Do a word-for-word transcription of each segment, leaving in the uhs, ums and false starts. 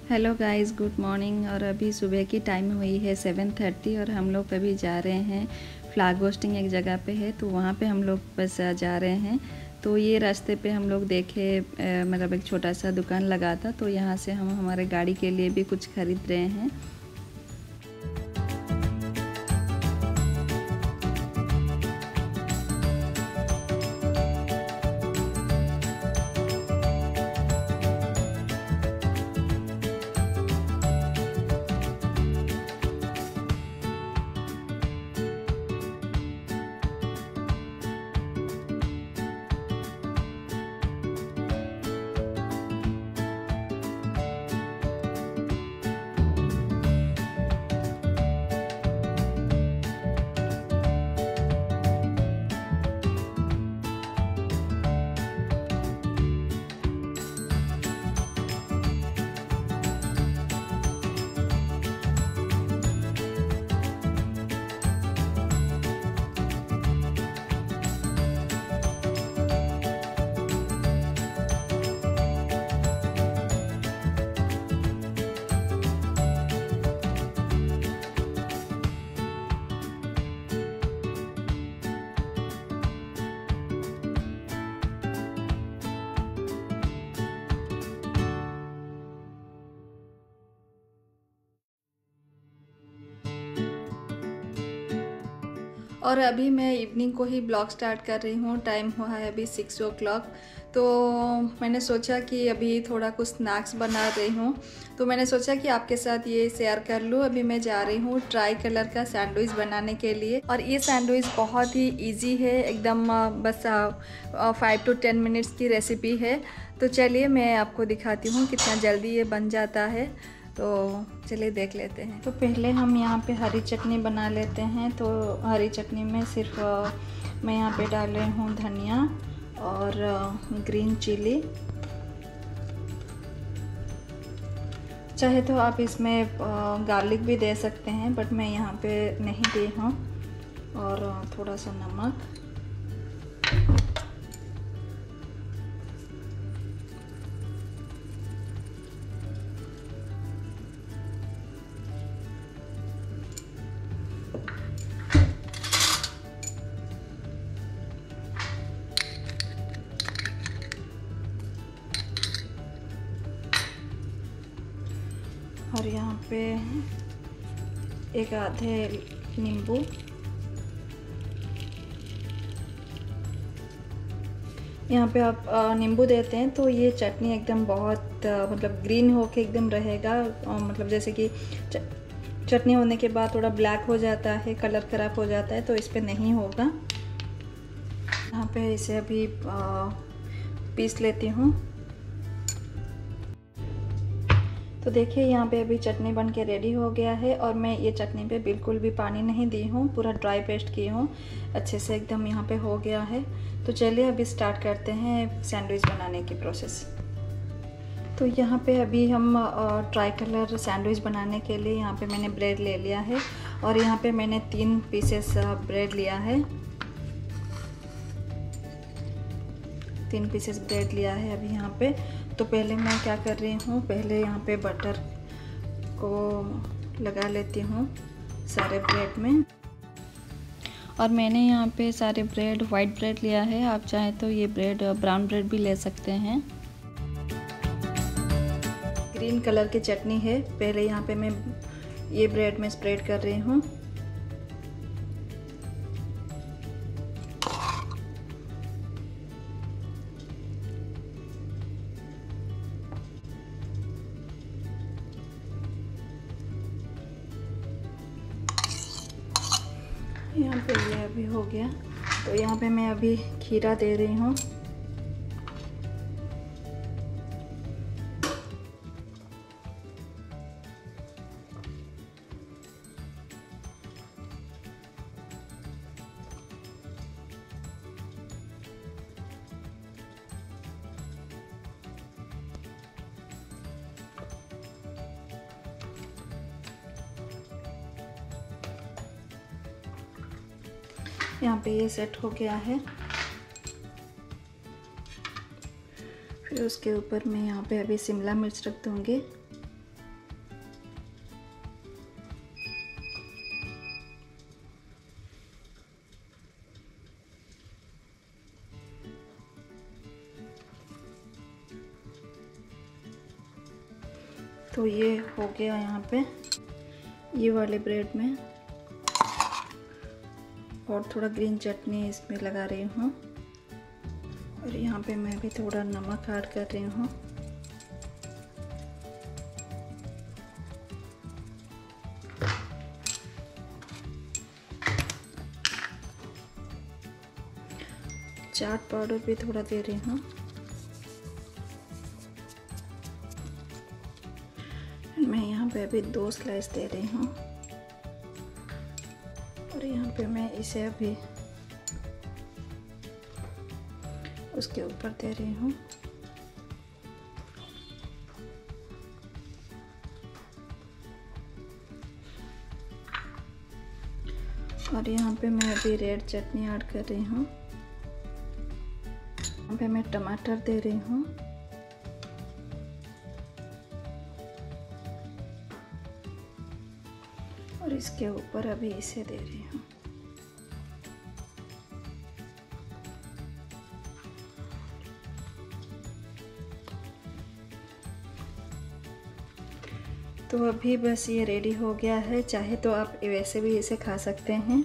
Hello guys, good morning. और अभी सुबह की टाइम हुई है सेवन थर्टी और हम लोग अभी जा रहे हैं फ्लैग होस्टिंग एक जगह पे है, तो वहाँ पे हम लोग बस जा रहे हैं। तो ये रास्ते पे हम लोग देखे मतलब एक छोटा सा दुकान लगा था, तो यहाँ से हम हमारे गाड़ी के लिए भी कुछ खरीद रहे हैं। और अभी मैं इवनिंग को ही ब्लॉग स्टार्ट कर रही हूँ। टाइम हुआ है अभी सिक्स ओ क्लॉक। तो मैंने सोचा कि अभी थोड़ा कुछ स्नैक्स बना रही हूँ, तो मैंने सोचा कि आपके साथ ये शेयर कर लूँ। अभी मैं जा रही हूँ ट्राई कलर का सैंडविच बनाने के लिए, और ये सैंडविच बहुत ही इजी है एकदम, बस फाइव टू टेन मिनट्स की रेसिपी है। तो चलिए मैं आपको दिखाती हूँ कितना जल्दी ये बन जाता है। तो चलिए देख लेते हैं। तो पहले हम यहाँ पे हरी चटनी बना लेते हैं। तो हरी चटनी में सिर्फ मैं यहाँ पे डाल रही हूँ धनिया और ग्रीन चिली। चाहे तो आप इसमें गार्लिक भी दे सकते हैं, बट मैं यहाँ पे नहीं दी हूँ। और थोड़ा सा नमक, और यहाँ पे एक आधे नींबू। यहाँ पे आप नींबू देते हैं तो ये चटनी एकदम बहुत मतलब ग्रीन होके एकदम रहेगा। मतलब जैसे कि चटनी होने के बाद थोड़ा ब्लैक हो जाता है, कलर ख़राब हो जाता है, तो इस पे नहीं होगा। यहाँ पे इसे अभी पीस लेती हूँ। तो देखिए यहाँ पे अभी चटनी बन के रेडी हो गया है, और मैं ये चटनी पे बिल्कुल भी पानी नहीं दी हूँ, पूरा ड्राई पेस्ट की हूँ, अच्छे से एकदम यहाँ पे हो गया है। तो चलिए अभी स्टार्ट करते हैं सैंडविच बनाने की प्रोसेस। तो यहाँ पे अभी हम ट्राई कलर सैंडविच बनाने के लिए यहाँ पे मैंने ब्रेड ले लिया है, और यहाँ पे मैंने तीन पीसेस ब्रेड लिया है, तीन पीसेस ब्रेड लिया है अभी यहाँ पे। तो पहले मैं क्या कर रही हूँ, पहले यहाँ पे बटर को लगा लेती हूँ सारे ब्रेड में। और मैंने यहाँ पे सारे ब्रेड वाइट ब्रेड लिया है, आप चाहें तो ये ब्रेड ब्राउन ब्रेड भी ले सकते हैं। ग्रीन कलर की चटनी है, पहले यहाँ पे मैं ये ब्रेड में स्प्रेड कर रही हूँ। यहाँ पे ये अभी हो गया। तो यहाँ पे मैं अभी खीरा दे रही हूँ। यहाँ पे ये सेट हो गया है। फिर उसके ऊपर मैं यहाँ पे अभी शिमला मिर्च रख दूँगी। तो ये हो गया यहाँ पे ये वाले ब्रेड में, और थोड़ा ग्रीन चटनी इसमें लगा रही हूँ। और यहाँ पे मैं भी थोड़ा नमक ऐड कर रही हूँ। चाट पाउडर भी थोड़ा दे रही हूँ। मैं यहाँ पे अभी दो स्लाइस दे रही हूँ, और यहाँ पे मैं इसे अभी उसके ऊपर दे रही हूँ। और यहाँ पे मैं अभी रेड चटनी ऐड कर रही हूँ। यहाँ पे मैं टमाटर दे रही हूँ। और इसके ऊपर अभी इसे दे रही हूँ। तो अभी बस ये रेडी हो गया है। चाहे तो आप वैसे भी इसे खा सकते हैं।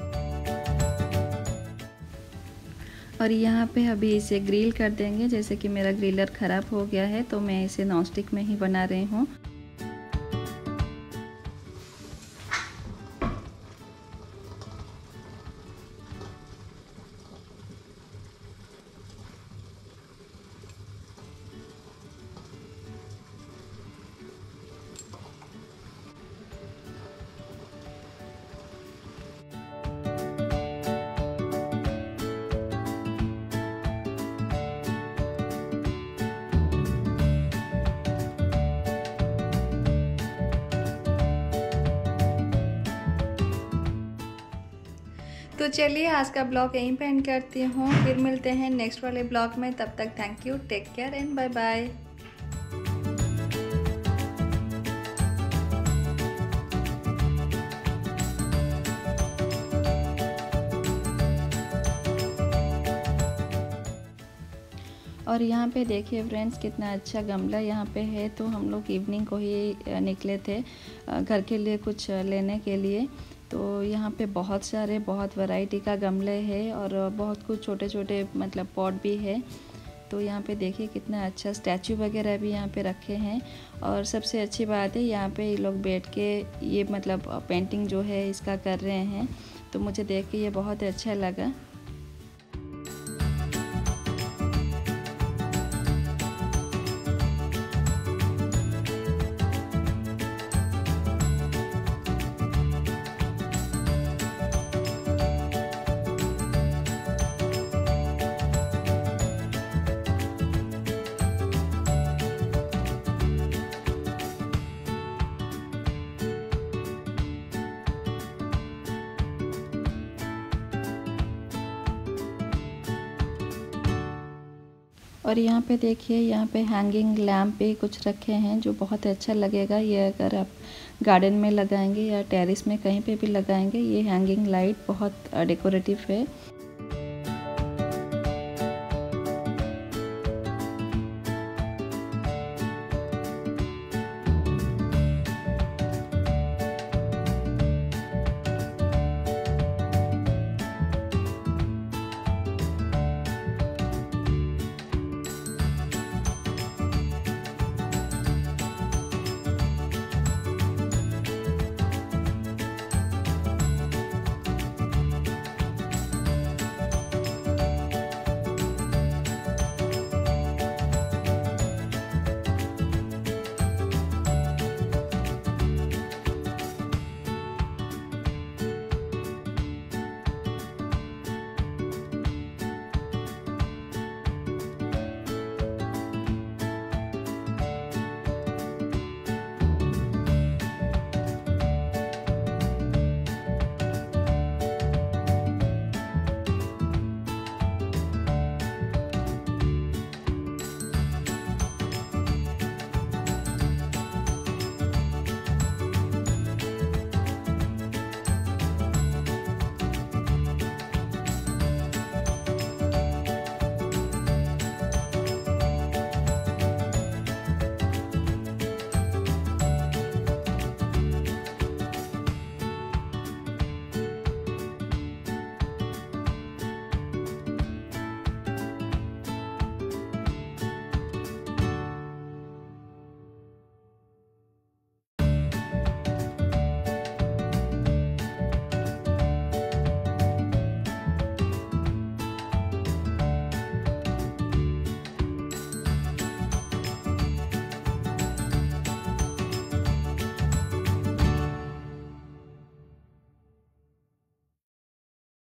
और यहाँ पे अभी इसे ग्रिल कर देंगे। जैसे कि मेरा ग्रिलर ख़राब हो गया है तो मैं इसे नॉनस्टिक में ही बना रही हूँ। तो चलिए आज का ब्लॉग यहीं पे एंड करती हूँ। फिर मिलते हैं नेक्स्ट वाले ब्लॉग में। तब तक thank you, take care and bye bye. और यहाँ पे देखिए फ्रेंड्स कितना अच्छा गमला यहाँ पे है। तो हम लोग इवनिंग को ही निकले थे घर के लिए कुछ लेने के लिए। तो यहाँ पे बहुत सारे बहुत वैरायटी का गमले हैं और बहुत कुछ छोटे छोटे मतलब पॉट भी है। तो यहाँ पे देखिए कितना अच्छा स्टैचू वगैरह भी यहाँ पे रखे हैं। और सबसे अच्छी बात है यहाँ पे ये लोग बैठ के ये मतलब पेंटिंग जो है इसका कर रहे हैं। तो मुझे देख के ये बहुत अच्छा लगा। और यहाँ पे देखिए यहाँ पे हैंगिंग लैम्प पे कुछ रखे हैं जो बहुत अच्छा लगेगा। ये अगर आप गार्डन में लगाएंगे या टेरेस में कहीं पे भी लगाएंगे, ये हैंगिंग लाइट बहुत डेकोरेटिव है।